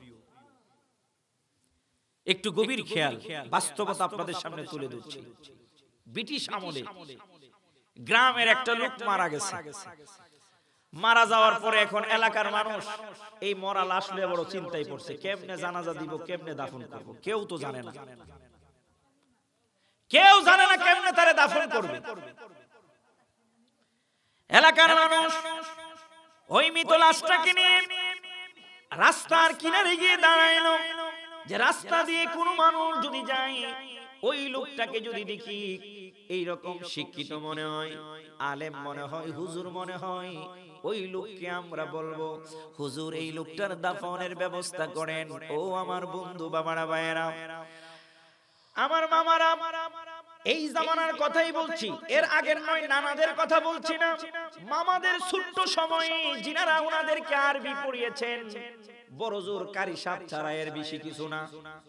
একটু গভীর খেয়াল, বাস্তবতা আপনাদের সামনে তুলে ধরছি। ব্রিটিশ আমলে গ্রামের একটা লোক মারা গেছে। মারা যাওয়ার পরে এখন এলাকার মানুষ এই মরা লাশ নিয়ে বড় চিন্তায় পড়ছে, কেমনে জানাজা দিব, কেমনে দাফন করব। কেউ তো জানে না, কেউ জানে না কেমনে তারে দাফন করবে। এলাকার মানুষ ওই মৃত লাশটাকে নিয়ে রাস্তার কিনারে গিয়ে দাঁড়াইলো, যে রাস্তা দিয়ে কোনো মানুষ যদি যায়, ওই লোকটাকে যদি দেখি এইরকম শিক্ষিত মনে হয়, আলেম মনে হয়, হুজুর মনে হয়, ওই লোককে আমরা বলবো, হুজুর এই লোকটার দাফনের ব্যবস্থা করেন। ও আমার বন্ধু বাবারা, ভাইয়েরা, আমার মামারা, এই জামানার কথাই বলছি, এর আগের নয়, নানাদের কথা বলছি না। মামাদের ছোট্ট সময়ে যিনারা ওনাদেরকে আরবি পড়িয়েছেন, বড় জোর কারি সাপ ছাড়া এর বেশি কিছু না।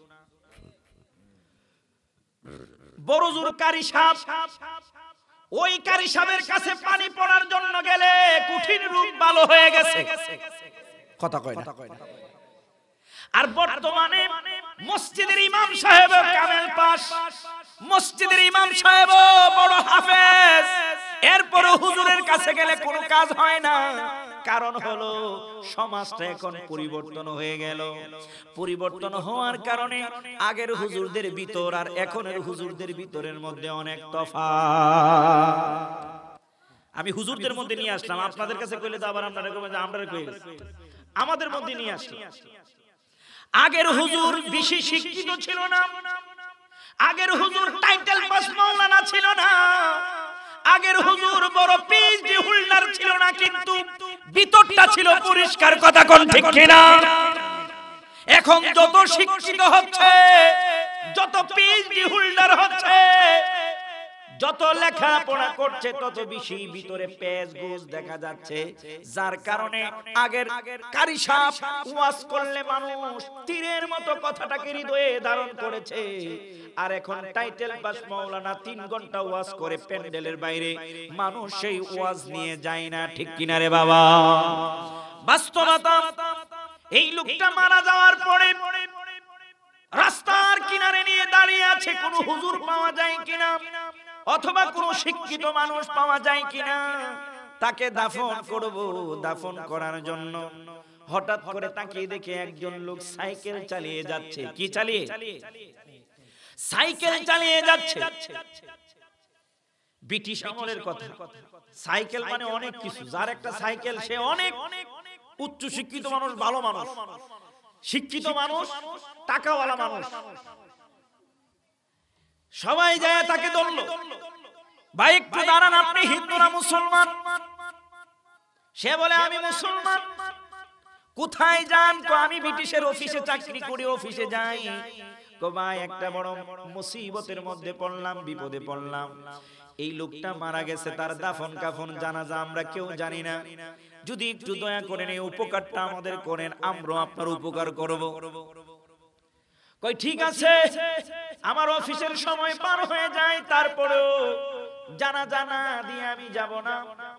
বড় জোর কারি সাপ, ওই কারি সাপের কাছে পানি পড়ার জন্য গেলে কঠিন রূপ ভালো হয়ে গেছে। কথা কয় না। আর বর্তমানে মসজিদের ইমাম সাহেব কামেল পাশ, মসজিদের ইমাম সাহেব বড় হাফেজ, এরপরে হুজুরের কাছে গেলে কোনো কাজ হয় না। কারণ হলো সমাজটা এখন পরিবর্তন হয়ে গেল। পরিবর্তন হওয়ার কারণে আগের হুজুরদের ভিতর আর এখনের হুজুরদের ভিতরের মধ্যে অনেক তফাৎ। আমি হুজুরদের মধ্যে নিয়ে আসলাম, আপনাদের কাছে কইলে তো আবার আপনারা কইবেন যে আমরা কই গেছি। আমাদের মধ্যে নিয়ে আসলাম। আগের হুজুর বেশি শিক্ষিত ছিল না, আগের হুজুর টাইটেল পাস মাওলানা ছিল না, আগের হুজুর বড় পিএইচডি হোল্ডার ছিল না, কিন্তু ভিতরটা ছিল পরিষ্কার। কথা কোন ঠিক কিনা? এখন যত শিক্ষিত হচ্ছে, যত পিএইচডি হোল্ডার হচ্ছে, যত লেখাপড়া করছে, তত বেশি ভিতরে পেজ গোজ দেখা যাচ্ছে। যার কারণে আগের কারি সাহেব ওয়াজ করলে মানুষ তীরের মতো কথাটাকে হৃদয়ে ধারণ করেছে। আর এখন টাইটেল পাস মাওলানা 3 ঘন্টা ওয়াজ করে প্যান্ডেলের বাইরে, মানুষ সেই ওয়াজ নিয়ে যায় না। ঠিক কিনা রে বাবা? বাস্তবতা, এই লোকটা মারা যাওয়ার পরে রাস্তার কিনারে নিয়ে দাঁড়িয়ে আছে, কোন হুজুর পাওয়া যায় কিনা, অথবা কোন শিক্ষিত মানুষ পাওয়া যায় কিনা তাকে দাফন করব। দাফন করার জন্য হঠাৎ করে তাকিয়ে দেখে একজন লোক সাইকেল চালিয়ে যাচ্ছে। কি চালিয়ে? সাইকেল চালিয়ে যাচ্ছে। ব্রিটিশ আমলের কথা, সাইকেল মানে অনেক কিছু। যার একটা সাইকেল সে অনেক উচ্চ শিক্ষিত মানুষ, ভালো মানুষ, শিক্ষিত মানুষ, টাকাওয়ালা মানুষ। সবাই যায় তাকে ধরলো, ভাই একটু দাঁড়ান, আপনি হিন্দু না মুসলমান? সে বলে আমি মুসলমান। কোথায় যান? আমি ব্রিটিশের অফিসে চাকরি করি, অফিসে যাই। ভাই একটা বড় মুসিবতের মধ্যে পড়লাম, বিপদে পড়লাম। এই লোকটা মারা গেছে, তার দাফন কাফন জানাজা আমরা কেউ জানি না। যদি একটু দয়া করেন এই উপকারটা আমাদের করেন, আমরা আপনার উপকার করব। কই ঠিক আছে, আমার অফিসের সময় পার হয়ে যায়, তারপরেও জানাজা না দিয়ে আমি যাব না,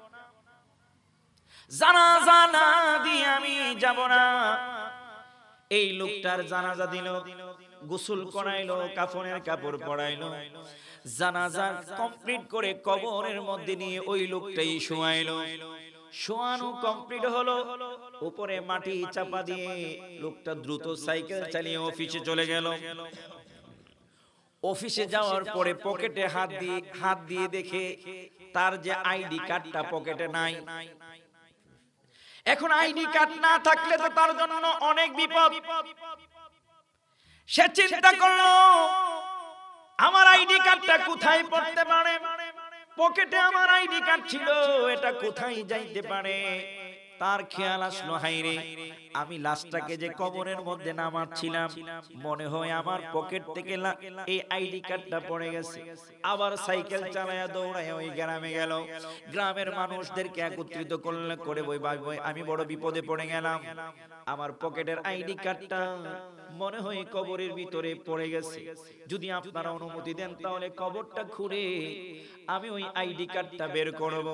জানাজা না দিয়ে আমি যাব না। এই লোকটার জানাজা দিল, গোসল করাইলো, কাফনের কাপড় পরাইলো, জানাজা কমপ্লিট করে কবরের মধ্যে নিয়ে ওই লোকটাই শোয়াইলো। শোয়ানো কমপ্লিট হলো, উপরে মাটি চাপা দিয়ে লোকটা দ্রুত সাইকেল চালিয়ে অফিসে চলে গেল। অফিসে যাওয়ার পরে পকেটে হাত দিয়ে দেখে তার যে আইডি কার্ডটা পকেটে নাই। এখন আইডি কার্ড না থাকলে তো তার জন্য অনেক বিপদ। সে চিন্তা করলো আমার আইডি কার্ডটা কোথায় পড়তে পারে, পকেটে আমার আইডি কার্ড ছিল, এটা কোথায় যাইতে পারে। তার খেয়াল আসলো, হাইরে আমি লাশটাকে যে কবরের মধ্যে নামাচ্ছিলাম, মনে হয় আমার পকেট থেকে এই আইডি কার্ডটা পড়ে গেছে। আবার সাইকেল চালায়া দৌড়ায় ওই গ্রামে গেল। গ্রামের মানুষদেরকে একত্রিত করে ভাই আমি বড় বিপদে পড়ে গেলাম, আমার পকেটের আইডি কার্ডটা মনে হয় কবরের ভিতরে পড়ে গেছে। যদি আপনারা অনুমতি দেন তাহলে কবরটা খুঁড়ে আমি ওই আইডি কার্ডটা বের করব।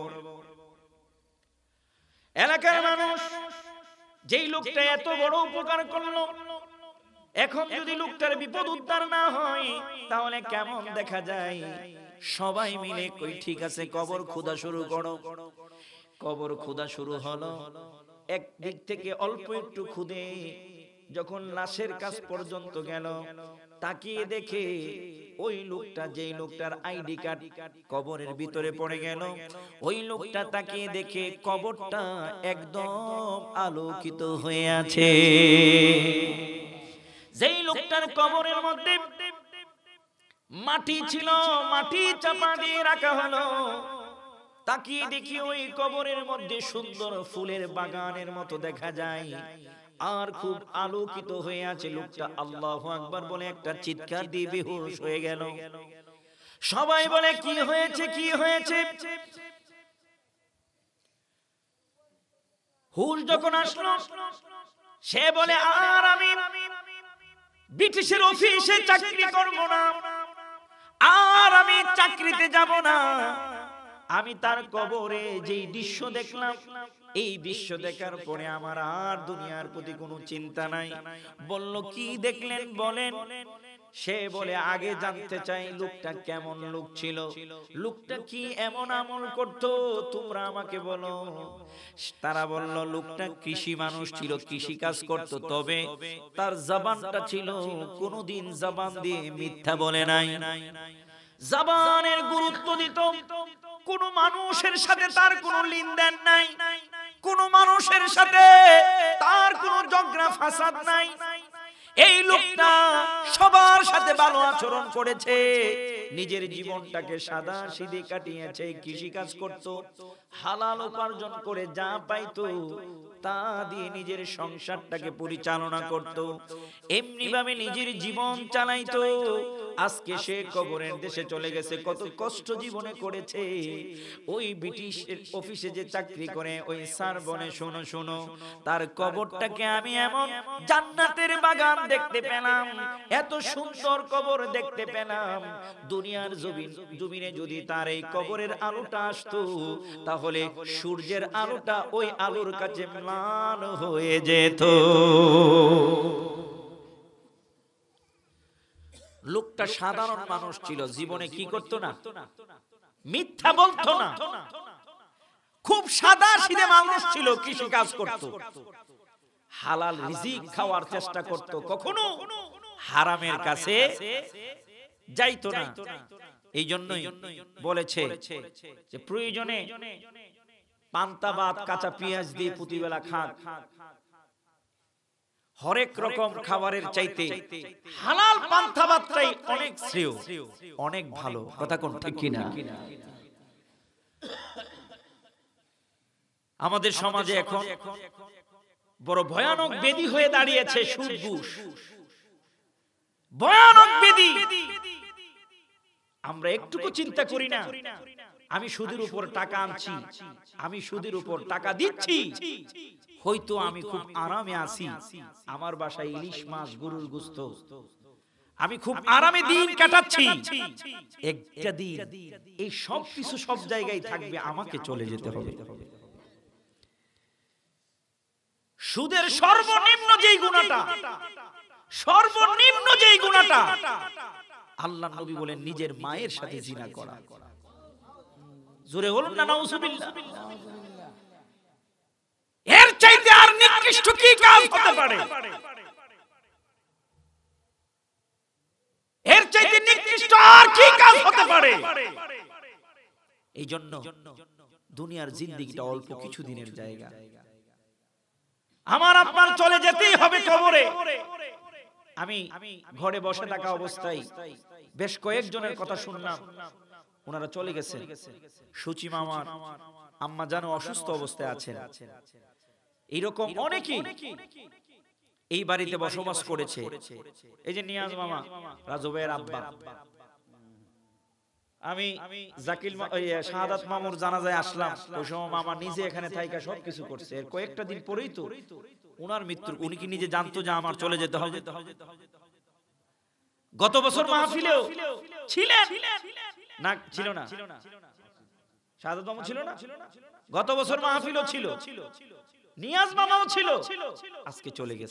এলাকার মানুষ, যেই লোকটা এত বড় উপকার করলো, এখন যদি লোকটার বিপদ উদ্ধার না হয় তাহলে কেমন দেখা যায়। সবাই মিলে কই ঠিক আছে কবর খোঁড়া শুরু করো। কবর খোঁড়া শুরু হলো। একদিক থেকে অল্প একটু খুদে যখন লাশের কাছ পর্যন্ত গেল, তাকিয়ে দেখে ওই লোকটা, যেই লোকটার আইডি কার্ড কবরের ভিতরে পড়ে গেল, ওই লোকটা তাকিয়ে দেখে কবরটা একদম আলোকিত হয়ে আছে। যেই লোকটার কবরের মধ্যে মাটি ছিল, মাটি চাপা দিয়ে রাখা হলো, তাকিয়ে দেখি ওই কবরের মধ্যে সুন্দর ফুলের বাগানের মতো দেখা যায়, আর খুব আলোকিত হয়ে আছে। লোকটা আল্লাহু আকবার বলে একটা চিৎকার দিয়ে বেহুশ হয়ে গেল। সবাই বলে কি হয়েছে, কি হয়েছে? হুশ যখন আসলো, সে বলে আর আমি ব্রিটিশের অফিসে চাকরি করব না, আর আমি চাকরিতে যাব না। আমি তার কবরে যেই দৃশ্য দেখলাম, এই দৃশ্য দেখার পরে আমার আর দুনিয়ার প্রতি কোনো চিন্তা নাই। বলল কি দেখলেন বলেন? সে বলে আগে জানতে চাই লোকটা কেমন লোক ছিল, লোকটা কি এমন আমল করত, তোমরা আমাকে বলো। তারা বলল লোকটা কৃষি মানুষ ছিল, কৃষি কাজ করত, তবে তার জবানটা ছিল কোনোদিন জবান দিয়ে মিথ্যা বলে নাই, জবানের গুরুত্ব দিত। কোন মানুষের সাথে তার কোনো লেনদেন নাই, কোন মানুষের সাথে তার কোনো ঝগড়া ফাসাদ নাই। এই লোকটা সবার সাথে ভালো আচরণ করেছে, নিজের জীবনটাকে সাদা সিধে কাটিয়েছে, কৃষি কাজ করত, হালাল উপার্জন করে যা পাইতো তা দিয়ে নিজের সংসারটাকে পরিচালনা করত, এমনি ভাবে নিজের জীবন চালাইতো। আজকে সে কবরের দেশে চলে গেছে, কত কষ্ট জীবনে করেছে। ওই ব্রিটিশ অফিসে যে চাকরি করে ওই স্যার বলে শোনো শোনো, তার কবরটাকে আমি এমন জান্নাতের বাগান দেখতে পেলাম, এত সুন্দর কবর দেখতে পেলাম, দুনিয়ার জমিনে যদি তার এই কবরের আলোটা আসতো তাহলে সূর্যের আলোটা ওই আলোর কাছে ম্লান হয়ে যেত। লোকটা সাধারণ মানুষ ছিল, জীবনে কি করতো না, মিথ্যা বলতো না, খুব সাদা সিধে মানুষ ছিল, কৃষি কাজ করত, হালাল রিজিক খাওয়ার চেষ্টা করত, কখনো হারামের কাছে যাইতো না। এই জন্যই বলেছে যে প্রয়োজনে পান্তা ভাত কাঁচা পেঁয়াজ দিয়ে প্রতিবেলা খাক, হরেক রকম খাবারের চাইতে হালাল পান্তা ভাতটাই অনেক শ্রেয়, অনেক ভালো। কথা কোন ঠিক কিনা? আমাদের সমাজে এখন বড় ভয়ানক ব্যাধি হয়ে দাঁড়িয়েছে সুদ ঘুষ, ভয়ানক ব্যাধি। আমরা একটুকু চিন্তা করি না, আমি সুদের উপর টাকা আনছি, আমি সুদের উপর টাকা দিচ্ছি, হয়তো আমি খুব আরামে আছি, আমার বাসায় ইলিশ মাছ, গরুর গোশত, আমি খুব আরামে দিন কাটাচ্ছি। একটা দিন এই সব কিছু সব জায়গায় থাকবে, আমাকে চলে যেতে হবে। সুদের সর্বনিম্ন যেই গুণাটা, সর্বনিম্ন যেই গুণাটা, আল্লাহ নবী বলেন নিজের মায়ের সাথে জিনা করা। জোরে বলুন না নাউজুবিল্লাহ। এর চাইতে আর নিকৃষ্ট কি কাজ হতে পারে? এর চাইতে নিকৃষ্ট আর কি কাজ হতে পারে? এই জন্য দুনিয়ার জিন্দেগিটা অল্প কিছু দিনের জায়গা। আমার আপনার চলে যেতেই হবে কবরে। আমি ঘরে বসে থাকা অবস্থায় বেশ কয়েকজনের কথা শুনলাম, ওনারা চলে গেছে। সুচি মামার আম্মা জানো অসুস্থ অবস্থায় আছেন। এইরকম অনেকেই এই বাড়িতে বসবাস করেছে। এই যে নিয়াজ মামা, রাজু ভাইয়ের আব্বা, আমি জাকিল শাহাদাত মামুর জানাজায় আসলাম। ওই সময় মামা নিজে এখানে থাইকা সবকিছু করছে। এর কয়েকটা দিন পরেই তো ওনার মৃত্যু। উনি কি নিজে জানতো যে আমার চলে যেতে হবে? গত বছর মাহফিলেও ছিলেন না? ছিল না? শাহাদাত মামু ছিল না? গত বছর মাহফিলও ছিল, নিয়াজ মামাও ছিল। আজকে চলে গেছে,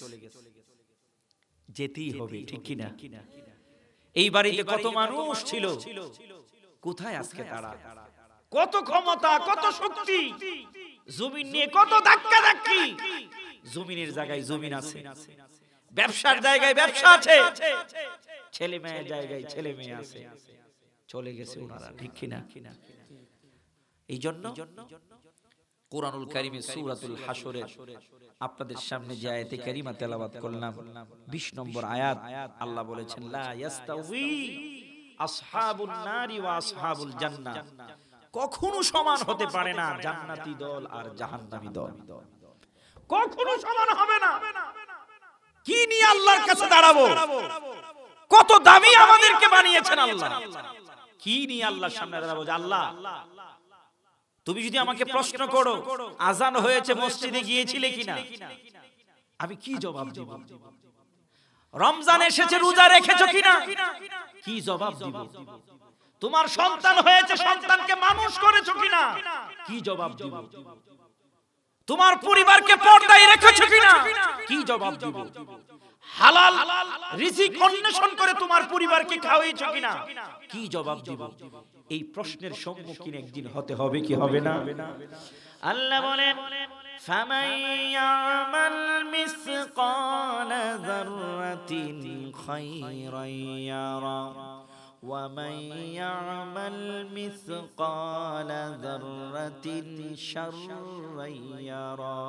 যেতেই হবে, ঠিক কি না? এই বাড়িতে কত মানুষ ছিল, কোথায় আজকে তারা? কত ক্ষমতা, কত শক্তি, জমিন নিয়ে কত ধাক্কা ধাক্কি। জমিনের জায়গায় জমিন আছে, ব্যবসার জায়গায় ব্যবসা আছে, ছেলে মেয়ের জায়গায় ছেলে মেয়ে আছে। চলে গেছে ওনারা, ঠিক কি না? এই জন্য কুরআনুল কারীমের সূরাতুল হাশরের আপনাদের সামনে যে আয়াতে কারিমা তেলাওয়াত করলাম, 20 নম্বর আয়াত, আল্লাহ বলেছেন লা ইয়াস্তাউই আসহাবুন নারি ওয়া আসহাবুল জান্নাহ। কখনো সমান হতে পারে না জান্নাতি দল আর জাহান্নামী দল, কখনো সমান হবে না। কি নিয়ে আল্লাহর কাছে দাঁড়াবো? কত দামি আমাদেরকে বানিয়েছেন আল্লাহ। কি নিয়ে আল্লাহর সামনে দাঁড়াবো যে আল্লাহ তুমি যদি আমাকে প্রশ্ন করো আজান হয়েছে মসজিদে গিয়েছিলে কিনা, আমি কি জবাব দিব? রমজান এসেছে রোজা রেখেছো কিনা, কি জবাব দিব? তোমার সন্তান হয়েছে সন্তানকে মানুষ করেছো কিনা, কি জবাব দিব? তোমার পরিবারকে পর্দায় রেখেছো কিনা, কি জবাব দিব? হালাল রিজিক অন্বেষণ করে তোমার পরিবারকে খাওয়াইছো কিনা, কি জবাব দিব? এই প্রশ্নের সম্মুখীন একদিন হতে হবে কি হবে না? আল্লাহ বলেন ফামান ইয়ামাল মিসকালা যাররাতিন খায়রান ইয়ারা ওয়া মান ইয়ামাল মিসকালা যাররাতিন শাররান ইয়ারা।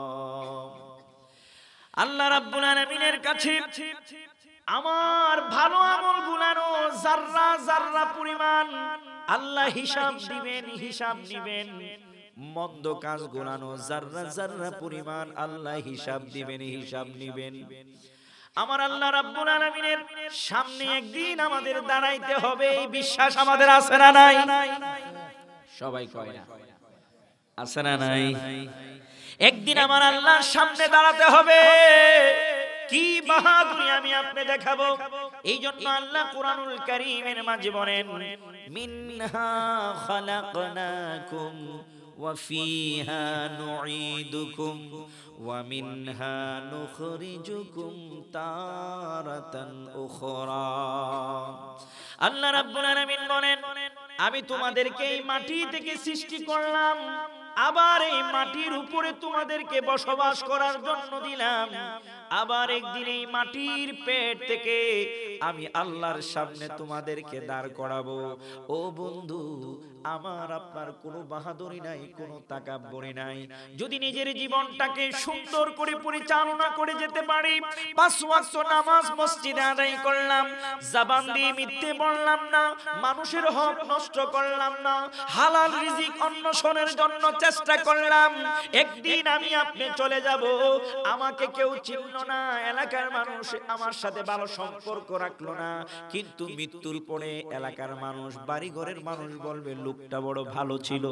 আল্লাহ রাব্বুল আলামিনের কাছে আমার ভালো আমল গুনানো জাররা জাররা পরিমাণ আল্লাহ হিসাব দিবেন, হিসাব নিবেন। মন্দ কাজ গুনানো জাররা জাররা পরিমাণ আল্লাহ হিসাব দিবেন, হিসাব নিবেন। আমার আল্লাহ রাব্বুল আলামিনের সামনে একদিন আমাদের দাঁড়াইতে হবে, এই বিশ্বাস আমাদের আছে না নাই? সবাই কয় না আছে না নাই? একদিন আমার আল্লাহর সামনে দাঁড়াতে হবে। কি বাহাদুরি আমি আপনি দেখাবো। এই জন্য আল্লাহ কুরআনুল কারীমের মাঝে বলেন মিনহা খালাকনাকুম ওয়া ফিহা নুঈদুকুম ওয়া মিনহা নুখরিজুকুম তারাতান উখরা। আল্লাহ রাব্বুল আলামিন বলেন আমি তোমাদেরকে এই মাটি থেকে সৃষ্টি করলাম, আবার এই মাটির উপরে তোমাদেরকে বসবাস করার জন্য দিলাম। আবার একদিন এই মাটির পেট থেকে আমি আল্লাহর সামনে তোমাদেরকে দাঁড় করাবো। ও বন্ধু, আমার আপনার কোনো বাহাদুরি নাই, কোনো তাকাব্বুরি নাই। যদি নিজের জীবনটাকে সুন্দর করে পরিচালনা করে যেতে পারি, 5 ওয়াক্ত নামাজ মসজিদে আদায় করলাম, জবান দিয়ে মিথ্যে বললাম না, মানুষের হক নষ্ট করলাম না, হালাল রিজিক অন্বেষণের জন্য চেষ্টা করলাম, একদিন আমি আপনি চলে যাব। আমাকে কেউ চিনল না, এলাকার মানুষ আমার সাথে ভালো সম্পর্ক রাখলো না, কিন্তু মৃত্যুর পরে এলাকার মানুষ, বাড়ি ঘরের মানুষ বলবে লোকটা বড় ভালো ছিল।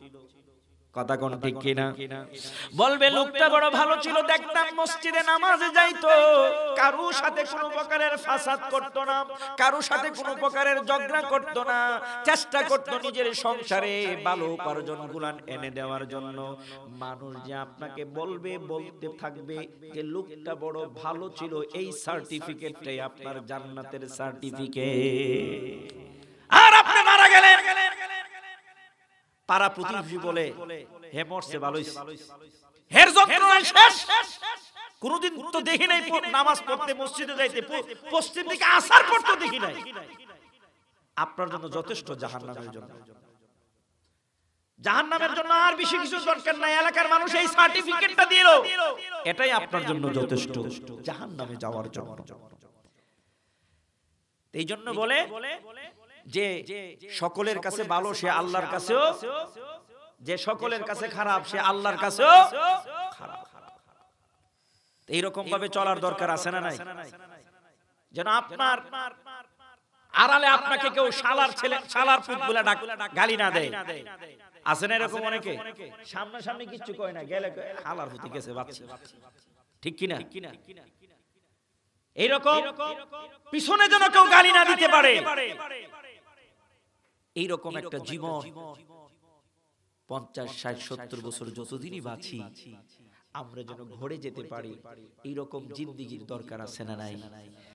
কথা কোন ঠিক কিনা? বলবে লোকটা বড় ভালো ছিল, দেখতাম মসজিদে নামাজে যাইতো, কারো সাথে কোনো প্রকারের ফাসাদ করতো না, কারো সাথে কোনো প্রকারের ঝগড়া করতো না, চেষ্টা করতো নিজের সংসারে ভালো উপার্জন গুলান এনে দেওয়ার জন্য। মানুষ যে আপনাকে বলবে, বলতে থাকবে যে লোকটা বড় ভালো ছিল, এই সার্টিফিকেটটাই আপনার জান্নাতের সার্টিফিকেট। আর আপনি মারা গেলেন, পাড়া প্রতিবেশী বলে হে মরছে ভালো হইছে, হের যন্ত্রণা শেষ। কোনদিন তো দেখি নাই নামাজ পড়তে মসজিদে যাইতে পশ্চিম দিকে আসার পর তো দেখি নাই। আপনার জন্য যথেষ্ট জাহান্নামের জন্য। জাহান্নামের জন্য আর বেশি কিছু দরকার নাই। এলাকার মানুষ এই সার্টিফিকেটটা দিল, এটাই আপনার জন্য যথেষ্ট জাহান্নামে যাওয়ার জন্য। এই জন্য বলে যে সকলের কাছে ভালো সে আল্লাহর কাছেও, যে সকলের কাছে খারাপ সে আল্লাহর কাছেও খারাপ। এইরকম ভাবে চলার দরকার আছে না নাই? যেন আপনার আড়ালে আপনাকে কেউ শালার ছেলে, শালার পুত বলে গালি না দেয়। আছে না এরকম অনেকে? সামনাসামনি কিচ্ছু কয় না, গেলে শালার হতে গেছে বাচ্চা, ঠিক কিনা? এইরকম পিছনে যেন কেউ গালি না দিতে পারে, এইরকম একটা জীবন 50, 60, 70 বছর যতদিনই বাঁচি আমরা যেন ঘরে যেতে পারি, এইরকম জিন্দেগির দরকার আছে না নাই?